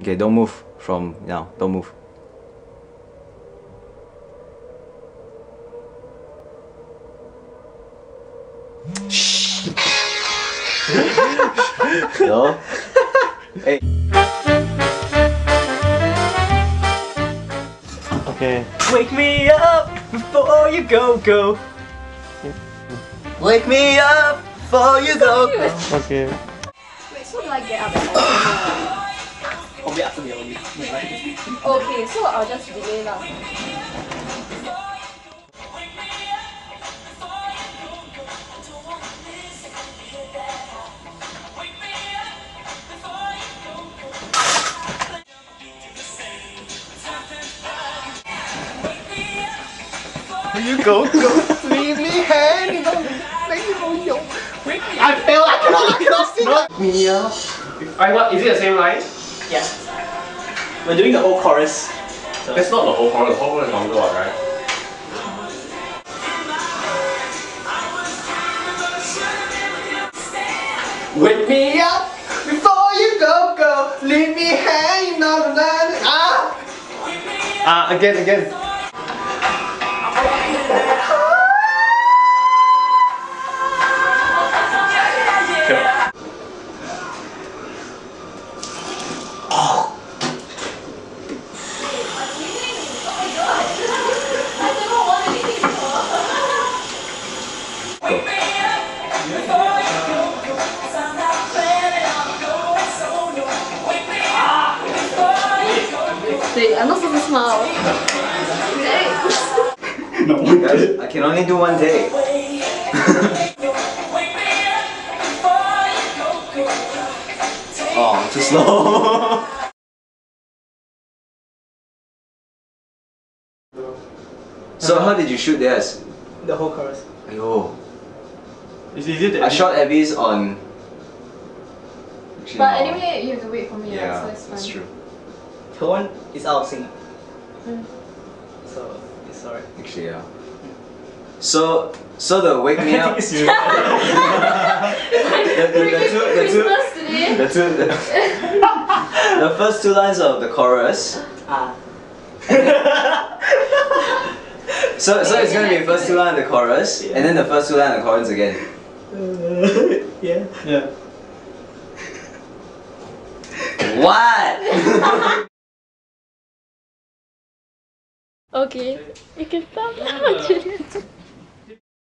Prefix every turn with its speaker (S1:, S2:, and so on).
S1: Okay, don't move from now. Don't move. Shh. No. Hey.
S2: Okay.
S1: Wake me up before you go. Wake me up before you go.
S2: Okay.
S3: Wait, so do I get up? Okay, so I'll just delay lah.
S1: You go. Leave me hanging on. I failed. I cannot sing.
S2: Me up.
S4: What? Is it the same line?
S5: Yeah. We're doing the whole chorus. So.
S4: That's not the whole chorus. The whole chorus is longer one, right?
S1: Wake me up before you go. Leave me hanging on the line. Again.
S3: Wait, I'm not supposed to smile.
S1: Guys, I can only do one take. Oh, too slow. So how did you shoot theirs?
S5: The whole chorus.
S1: Ayo.
S2: Is it
S1: I shot Abby's on. Actually,
S3: But
S1: no.
S3: anyway, you have to wait for me,
S1: Yeah,
S3: so it's fine.
S1: that's true.
S5: Her one is out of sync.
S3: Mm.
S5: So it's alright.
S1: Actually, yeah. So the wake me up.
S3: Christmas today.
S1: The first two lines of the chorus. So it's gonna be first two lines of the chorus, and then the first two lines of the chorus again.
S5: Yeah.
S1: What?
S3: Okay, you can stop now, Julian.